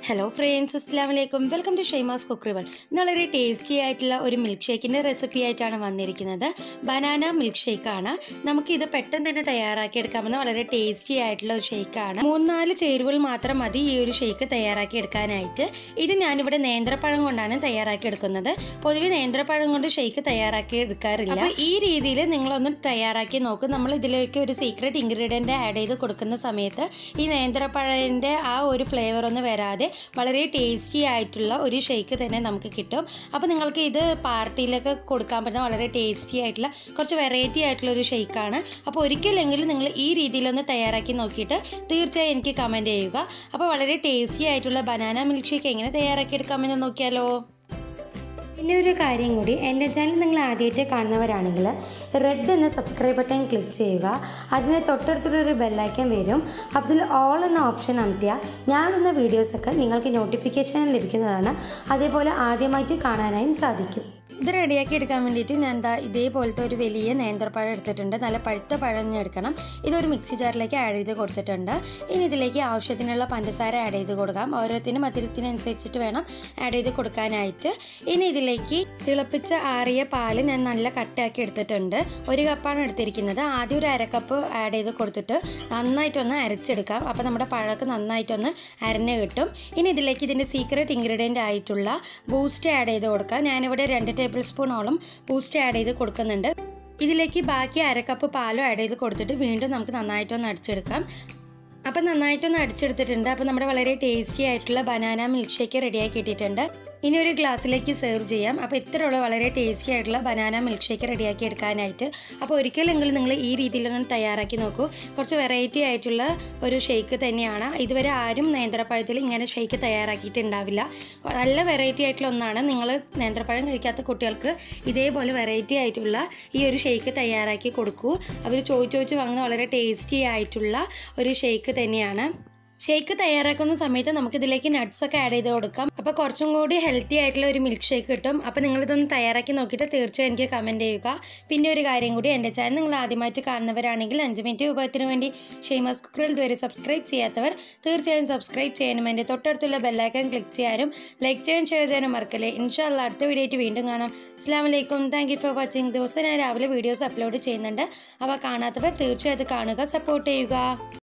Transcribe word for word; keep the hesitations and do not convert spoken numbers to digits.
Hello friends, അസ്സലാമു അലൈക്കും. Welcome to Shaima's cookery world. വളരെ ടേസ്റ്റി ആയിട്ടുള്ള ഒരു മിൽക്ക് ഷേക്കിൻ്റെ റെസിപ്പി ആയിട്ടാണ് വന്നിരിക്കുന്നത്. ബനാന മിൽക്ക് ഷേക്കാണ്. നമുക്കിത് പെട്ടെന്ന് തന്നെ തയ്യാറാക്കി എടുക്കാമെന്ന് വളരെ ടേസ്റ്റി ആയിട്ടുള്ള ഒരു ഷേക്കാണ്. മൂന്നാല് ചേരുവകൾ മാത്രം മതി ഈ ഒരു ഷേക്ക് തയ്യാറാക്കി എടുക്കാനായിട്ട്. ഇത് ഞാനിവിടെ നേന്ത്രപ്പഴം കൊണ്ടാണ് തയ്യാറാക്കി എടുക്കുന്നത്. പൊതുവെ നേന്ത്രപ്പഴം കൊണ്ട് ഷേക്ക് തയ്യാറാക്കി എടുക്കാറില്ല. അപ്പോൾ ഈ രീതിയിൽ നിങ്ങളൊന്ന് തയ്യാറാക്കി നോക്കും. നമ്മൾ ഇതിലേക്ക് ഒരു സീക്രട്ട് ഇൻഗ്രീഡിയൻ്റ് ആഡ് ചെയ്ത് കൊടുക്കുന്ന സമയത്ത് ഈ നേന്ത്രപ്പഴത്തിൻ്റെ ആ ഒരു ഫ്ലേവർ ഒന്നും വരാതെ വളരെ ടേസ്റ്റി ആയിട്ടുള്ള ഒരു ഷേക്ക് തന്നെ നമുക്ക് കിട്ടും. അപ്പോൾ നിങ്ങൾക്ക് ഇത് പാർട്ടിയിലൊക്കെ കൊടുക്കാൻ പറ്റുന്ന വളരെ ടേസ്റ്റി ആയിട്ടുള്ള കുറച്ച് വെറൈറ്റി ആയിട്ടുള്ള ഒരു ഷേക്കാണ്. അപ്പോൾ ഒരിക്കലെങ്കിലും നിങ്ങൾ ഈ രീതിയിലൊന്ന് തയ്യാറാക്കി നോക്കിയിട്ട് തീർച്ചയായും എനിക്ക് കമൻറ്റ് ചെയ്യുക. അപ്പോൾ വളരെ ടേസ്റ്റി ആയിട്ടുള്ള ബനാന മിൽക്ക് ഷേക്ക് എങ്ങനെ തയ്യാറാക്കി എടുക്കാമെന്ന് നോക്കിയാലോ. പിന്നെ ഒരു കാര്യം കൂടി, എൻ്റെ ചാനൽ നിങ്ങൾ ആദ്യമായിട്ട് കാണുന്നവരാണെങ്കിൽ റെഡ് എന്ന സബ്സ്ക്രൈബ് ബട്ടൺ ക്ലിക്ക് ചെയ്യുക. അതിന് തൊട്ടടുത്തുള്ളൊരു ബെല്ലൈക്കൻ വരും. അതിൽ ഓൾ എന്ന ഓപ്ഷൻ അമർത്തിയാൽ ഞാൻ വന്ന വീഡിയോസൊക്കെ നിങ്ങൾക്ക് നോട്ടിഫിക്കേഷൻ ലഭിക്കുന്നതാണ്. അതേപോലെ ആദ്യമായിട്ട് കാണാനായും സാധിക്കും. ഇത് റെഡിയാക്കി എടുക്കാൻ വേണ്ടിയിട്ട് ഞാൻ എന്താ ഇതേപോലത്തെ ഒരു വലിയ നേന്ത്രപ്പഴം എടുത്തിട്ടുണ്ട്. നല്ല പഴുത്ത പഴം തന്നെ എടുക്കണം. ഇതൊരു മിക്സി ജാറിലേക്ക് ആഡ് ചെയ്ത് കൊടുത്തിട്ടുണ്ട്. ഇനി ഇതിലേക്ക് ആവശ്യത്തിനുള്ള പഞ്ചസാര ആഡ് ചെയ്ത് കൊടുക്കാം. ഓരോത്തിനും മധുരത്തിനനുസരിച്ചിട്ട് വേണം ആഡ് ചെയ്ത് കൊടുക്കാനായിട്ട്. ഇനി ഇതിലേക്ക് തിളപ്പിച്ച ആറിയ പാല് ഞാൻ നല്ല കട്ടാക്കി എടുത്തിട്ടുണ്ട്. ഒരു കപ്പാണ് എടുത്തിരിക്കുന്നത്. ആദ്യം ഒരു അരക്കപ്പ് ആഡ് ചെയ്ത് കൊടുത്തിട്ട് നന്നായിട്ടൊന്ന് അരച്ചെടുക്കാം. അപ്പോൾ നമ്മുടെ പഴമൊക്കെ നന്നായിട്ടൊന്ന് അരഞ്ഞ് കിട്ടും. ഇനി ഇതിലേക്ക് ഇതിൻ്റെ സീക്രട്ട് ഇൻഗ്രീഡിയൻ്റ് ആയിട്ടുള്ള ബൂസ്റ്റ് ആഡ് ചെയ്ത് കൊടുക്കാം. ഞാനിവിടെ രണ്ട് ടേബിൾ സ്പൂണോളം ബൂസ്റ്റ് ആഡ് ചെയ്ത് കൊടുക്കുന്നുണ്ട്. ഇതിലേക്ക് ബാക്കി അരക്കപ്പ് പാലും ആഡ് ചെയ്ത് കൊടുത്തിട്ട് വീണ്ടും നമുക്ക് നന്നായിട്ടൊന്ന് അടിച്ചെടുക്കാം. അപ്പം നന്നായിട്ടൊന്ന് അടിച്ചെടുത്തിട്ടുണ്ട്. അപ്പോൾ നമ്മുടെ വളരെ ടേസ്റ്റി ആയിട്ടുള്ള ബനാന മിൽക്ക് ഷേക്ക് റെഡിയാക്കി ഇട്ടിട്ടുണ്ട്. ഇനി ഒരു ഗ്ലാസ്സിലേക്ക് സെർവ് ചെയ്യാം. അപ്പോൾ ഇത്രയുള്ള വളരെ ടേസ്റ്റി ആയിട്ടുള്ള ബനാന മിൽക്ക് ഷേക്ക് റെഡിയാക്കി എടുക്കാനായിട്ട്. അപ്പോൾ ഒരിക്കലെങ്കിലും നിങ്ങൾ ഈ രീതിയിലൊന്ന് തയ്യാറാക്കി നോക്കൂ. കുറച്ച് വെറൈറ്റി ആയിട്ടുള്ള ഒരു ഷേക്ക് തന്നെയാണ്. ഇതുവരെ ആരും നേന്ത്രപ്പഴത്തിൽ ഇങ്ങനെ ഷേക്ക് തയ്യാറാക്കിയിട്ടുണ്ടാവില്ല. നല്ല വെറൈറ്റി ആയിട്ടുള്ള ഒന്നാണ്. നിങ്ങൾ നേന്ത്രപ്പഴം കഴിക്കാത്ത കുട്ടികൾക്ക് ഇതേപോലെ വെറൈറ്റി ആയിട്ടുള്ള ഈ ഒരു ഷേക്ക് തയ്യാറാക്കി കൊടുക്കൂ. അവർ ചോദിച്ച് ചോദിച്ച് വാങ്ങുന്ന വളരെ ടേസ്റ്റി ആയിട്ടുള്ള ഒരു ഷേക്ക് തന്നെയാണ്. ഷേക്ക് തയ്യാറാക്കുന്ന സമയത്ത് നമുക്കിതിലേക്ക് നട്ട്സൊക്കെ ആഡ് ചെയ്ത് കൊടുക്കാം. അപ്പോൾ കുറച്ചും കൂടി ഹെൽത്തി ആയിട്ടുള്ള ഒരു മിൽക്ക് ഷേക്ക് കിട്ടും. അപ്പോൾ നിങ്ങളിതൊന്ന് തയ്യാറാക്കി നോക്കിയിട്ട് തീർച്ചയായും എനിക്ക് കമൻറ്റ് ചെയ്യുക. പിന്നെ ഒരു കാര്യം കൂടി, എൻ്റെ ചാനൽ നിങ്ങൾ ആദ്യമായിട്ട് കാണുന്നവരാണെങ്കിൽ അഞ്ച് മിനിറ്റ് വിഭവത്തിന് വേണ്ടി ഷൈമാസ് കുക്കറി വേൾഡ് ഇതുവരെ സബ്സ്ക്രൈബ് ചെയ്യാത്തവർ തീർച്ചയായും സബ്സ്ക്രൈബ് ചെയ്യാനും എൻ്റെ തൊട്ടടുത്തുള്ള ബെല്ലൈക്കൺ ക്ലിക്ക് ചെയ്യാനും ലൈക്ക് ചെയ്യാനും ഷെയർ ചെയ്യാനും മറക്കല്ലേ. ഇൻഷാ അല്ലാഹ് അടുത്ത വീഡിയോ ആയിട്ട് വീണ്ടും കാണാം. അസ്സലാമു അലൈക്കും. Thank you for watching. ദിവസം ഞാൻ രാവിലെ വീഡിയോസ് അപ്ലോഡ് ചെയ്യുന്നുണ്ട്. അവ കാണാത്തവർ തീർച്ചയായും അത് കാണുക, സപ്പോർട്ട് ചെയ്യുക.